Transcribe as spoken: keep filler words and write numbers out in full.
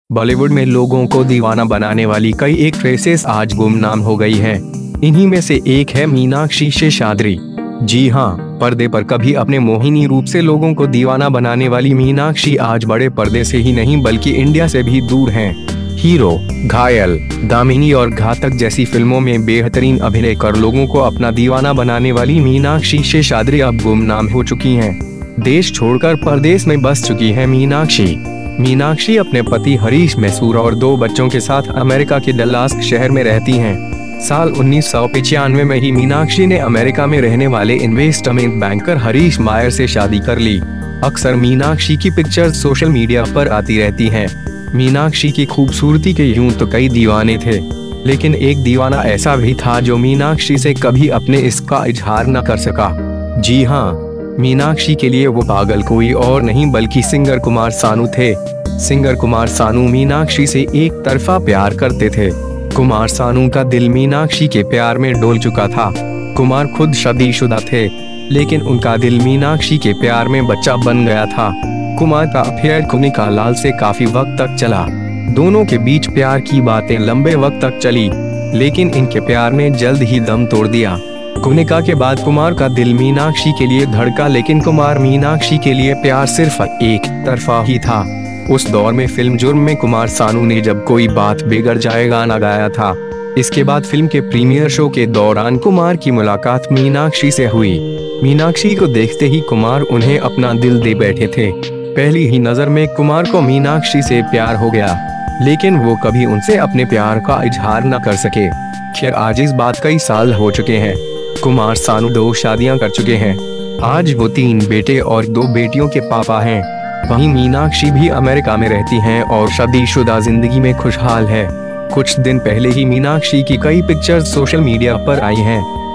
बॉलीवुड में लोगों को दीवाना बनाने वाली कई एक्ट्रेसेस आज गुमनाम हो गई हैं। इन्हीं में से एक है मीनाक्षी शेषाद्री। जी हाँ, पर्दे पर कभी अपने मोहिनी रूप से लोगों को दीवाना बनाने वाली मीनाक्षी आज बड़े पर्दे से ही नहीं बल्कि इंडिया से भी दूर हैं। हीरो, घायल, दामिनी और घातक जैसी फिल्मों में बेहतरीन अभिनय कर लोगों को अपना दीवाना बनाने वाली मीनाक्षी शेषाद्री अब गुमनाम हो चुकी हैं। देश छोड़कर परदेश में बस चुकी है मीनाक्षी। मीनाक्षी अपने पति हरीश मैसूर और दो बच्चों के साथ अमेरिका के डल्लास शहर में रहती हैं। साल उन्नीस सौ पचानवे में ही मीनाक्षी ने अमेरिका में रहने वाले इन्वेस्टमेंट बैंकर हरीश मायर से शादी कर ली। अक्सर मीनाक्षी की पिक्चर्स सोशल मीडिया पर आती रहती हैं। मीनाक्षी की खूबसूरती के यूं तो कई दीवाने थे, लेकिन एक दीवाना ऐसा भी था जो मीनाक्षी से कभी अपने इश्क का इजहार न कर सका। जी हाँ, मीनाक्षी के लिए वो पागल कोई और नहीं बल्कि सिंगर कुमार सानू थे। सिंगर कुमार सानू मीनाक्षी से एक तरफा प्यार करते थे। कुमार सानू का दिल मीनाक्षी के प्यार में डोल चुका था। कुमार खुद शादीशुदा थे, लेकिन उनका दिल मीनाक्षी के प्यार में बच्चा बन गया था। कुमार का अफेयर कुनिका लाल से काफी वक्त तक चला। दोनों के बीच प्यार की बातें लंबे वक्त तक चली, लेकिन इनके प्यार ने जल्द ही दम तोड़ दिया। कुनिका के बाद कुमार का दिल मीनाक्षी के लिए धड़का, लेकिन कुमार मीनाक्षी के लिए प्यार सिर्फ एक तरफा ही था। उस दौर में फिल्म जुर्म में कुमार सानू ने जब कोई बात बिगड़ जाए गाना गाया था। इसके बाद फिल्म के प्रीमियर शो के दौरान कुमार की मुलाकात मीनाक्षी से हुई। मीनाक्षी को देखते ही कुमार उन्हें अपना दिल दे बैठे थे। पहली ही नजर में कुमार को मीनाक्षी से प्यार हो गया, लेकिन वो कभी उनसे अपने प्यार का इजहार न कर सके। खैर, आज इस बात कई साल हो चुके हैं। कुमार सानू दो शादियां कर चुके हैं। आज वो तीन बेटे और दो बेटियों के पापा हैं। वहीं मीनाक्षी भी अमेरिका में रहती हैं और शादीशुदा जिंदगी में खुशहाल है। कुछ दिन पहले ही मीनाक्षी की कई पिक्चर्स सोशल मीडिया पर आई हैं।